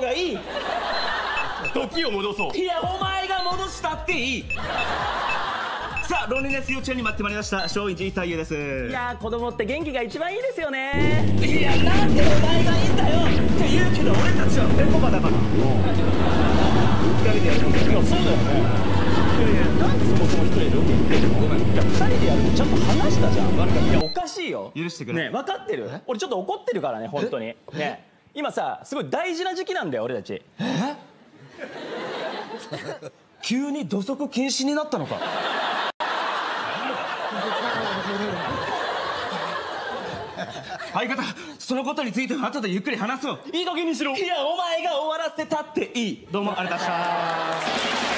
がいい。 時を戻そう。 いやお前が戻したっていい。さあロンリネス幼稚園に待ってまいりました松陰寺太夫です。 いや子供って元気が一番いいですよね。 いやなんでお前がいいんだよって言うけど俺たちはペコパだから二人でやるもんだよ。いやそうだよね。なんでそもそも一人でロケ行ってんの。ごめん。いや二人でやるのちゃんと話したじゃん。いやおかしいよ。 許してくれ。 ね分かってる。俺ちょっと怒ってるからね本当にね。今さすごい大事な時期なんだよ俺たち。 急に土足禁止になったのか。相方そのことについては後でゆっくり話そう。 いい加減にしろ。 いやお前が終わらせたっていい。どうもありがとうございました。